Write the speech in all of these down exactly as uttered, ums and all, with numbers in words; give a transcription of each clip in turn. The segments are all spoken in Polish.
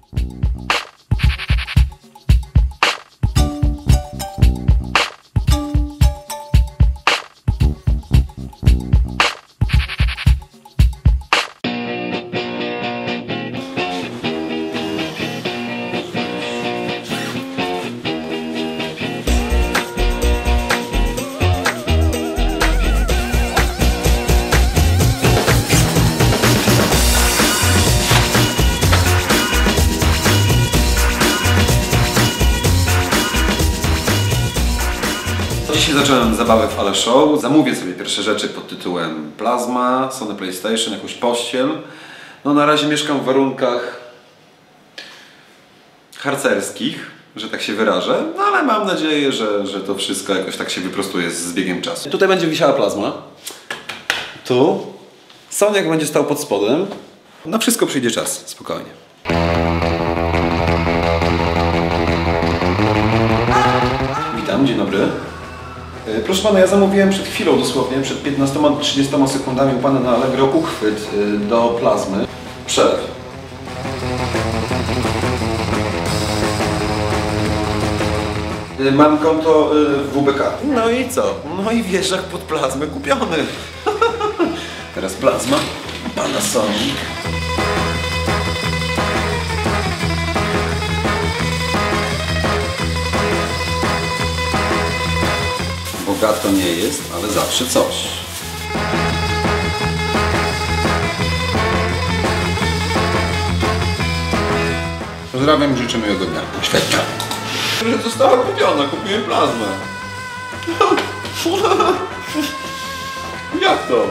Dzisiaj zacząłem zabawę w Ale Show. Zamówię sobie pierwsze rzeczy pod tytułem Plasma, Sony PlayStation, jakąś pościel. No na razie mieszkam w warunkach harcerskich, że tak się wyrażę, no ale mam nadzieję, że, że to wszystko jakoś tak się wyprostuje z biegiem czasu. Tutaj będzie wisiała plazma. Tu. Soniak będzie stał pod spodem. Na wszystko przyjdzie czas, spokojnie. Witam, dzień dobry. Proszę pana, ja zamówiłem przed chwilą dosłownie, przed piętnastoma do trzydziestoma sekundami u pana na Allegro uchwyt do plazmy. Przelew. Mam konto w W B K. No i co? No i wieszak pod plazmę kupiony. Teraz plazma, Panasonic. Bogato nie jest, ale zawsze coś. Pozdrawiam, życzę miłego dnia. Świetnie. Że została kupiona, kupiłem plazmę. Jak to?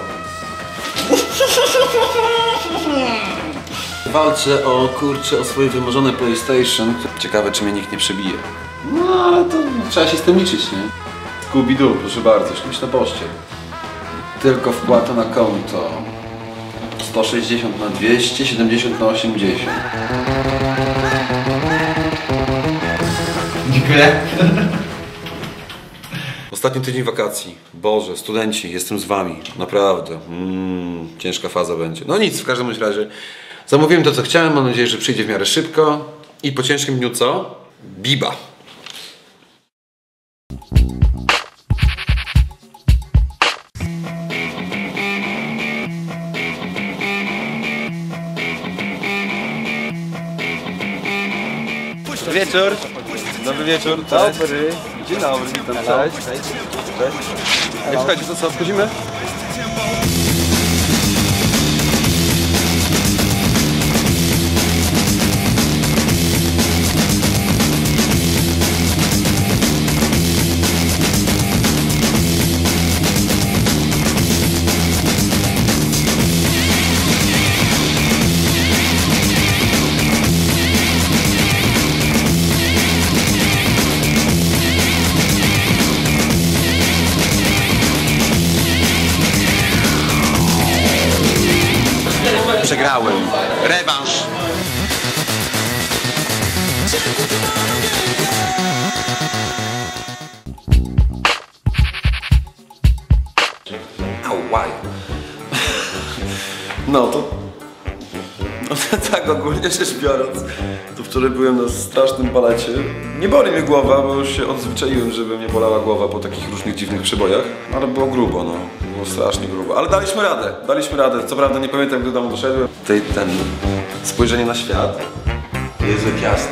Walczę o, kurczę, o swoje wymarzone PlayStation. Ciekawe, czy mnie nikt nie przebije. No, ale to trzeba się z tym liczyć, nie? Scooby-Doo, proszę bardzo, śliczna pościel. Tylko wpłata na konto. sto sześćdziesiąt na dwieście, siedemdziesiąt na osiemdziesiąt. Dziękuję. Ostatni tydzień wakacji. Boże, studenci, jestem z wami. Naprawdę. Mm, ciężka faza będzie. No nic, w każdym bądź razie. Zamówiłem to, co chciałem. Mam nadzieję, że przyjdzie w miarę szybko. I po ciężkim dniu co? Biba. Dobry wieczór. Dobry wieczór. Cześć. Dobry. Dzień dobry, witam. Cześć. Cześć. Cześć. Jak słuchajcie, to co, wchodzimy? Przegrałem. Rewanż. Ałaj. No to... No tak ogólnie rzecz biorąc, to wczoraj byłem na strasznym balecie. Nie boli mnie głowa, bo już się odzwyczaiłem, żeby mnie bolała głowa po takich różnych dziwnych przybojach. Ale było grubo, no. Było strasznie grubo. Ale daliśmy radę, daliśmy radę. Co prawda nie pamiętam, gdy do domu doszedłem. Tej, ten spojrzenie na świat jest jak jasno.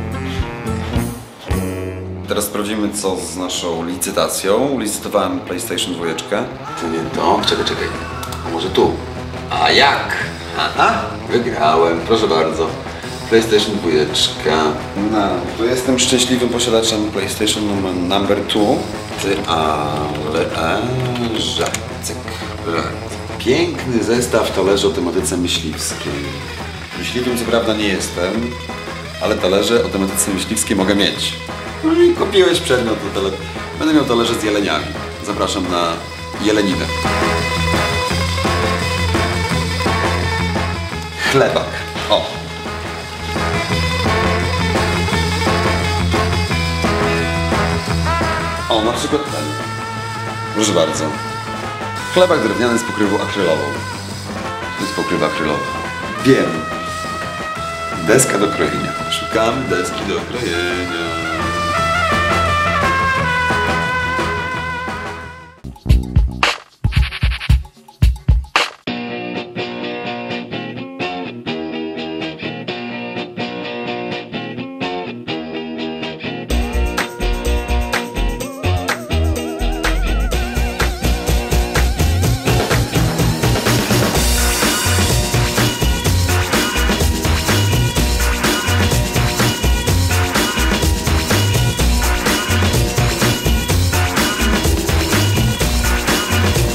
Teraz sprawdzimy, co z naszą licytacją. Licytowałem PlayStation dwa. To nie to? Czekaj, czekaj. A może tu? A jak? Aha, wygrałem. Proszę bardzo. PlayStation dwa. No, to jestem szczęśliwym posiadaczem PlayStation number dwa. Ty, ale... E, żarcek. Piękny zestaw talerzy o tematyce myśliwskiej. Myśliwym co prawda nie jestem, ale talerze o tematyce myśliwskiej mogę mieć. No i kupiłeś przedmiot do tale... Będę miał talerze z jeleniami. Zapraszam na jeleninę. Chlebak. O! O, na przykład ten. Proszę bardzo. Chlebak drewniany z pokrywą akrylową. To jest pokrywa akrylowa. Wiem. Deska do krojenia. Szukamy deski do krojenia.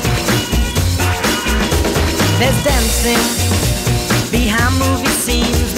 There's dancing behind movie scenes.